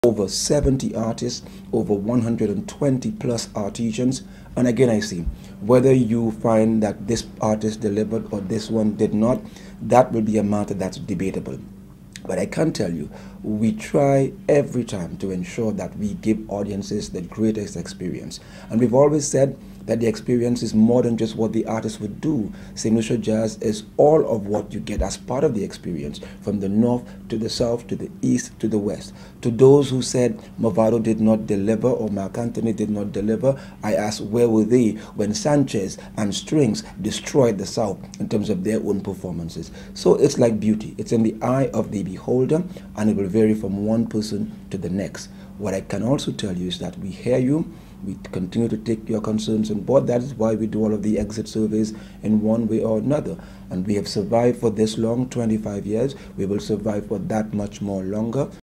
over 70 artists, over 120 plus artisans. And again, I see, whether you find that this artist delivered or this one did not, that will be a matter that's debatable. But I can tell you, we try every time to ensure that we give audiences the greatest experience. And we've always said that the experience is more than just what the artist would do. St. Lucia Jazz is all of what you get as part of the experience, from the north to the south to the east to the west. To those who said Movado did not deliver or Mark Anthony did not deliver, I asked, where were they when Sanchez and Strings destroyed the South in terms of their own performances? So it's like beauty. It's in the eye of the beholder, and it will vary from one person to the next. What I can also tell you is that we hear you. We continue to take your concerns on board. That is why we do all of the exit surveys in one way or another. And we have survived for this long, 25 years. We will survive for that much more longer.